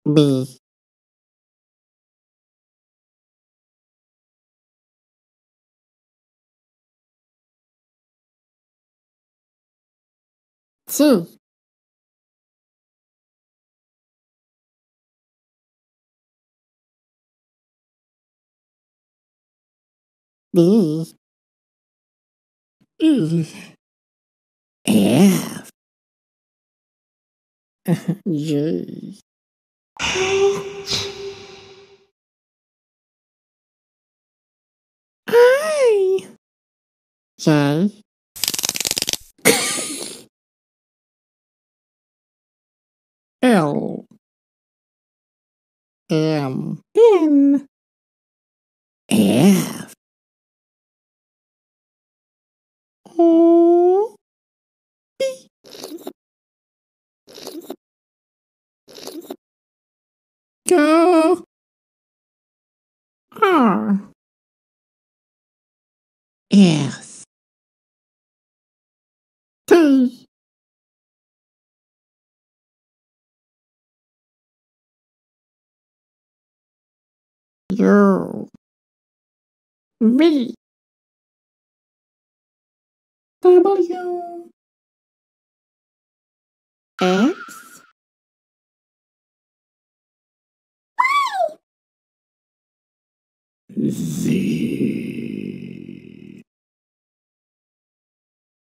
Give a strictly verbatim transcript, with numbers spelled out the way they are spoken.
B, C, D, E, F, G, I, J, L, M, N, F, O, Q, R, S, T, U, V, W, X, Z.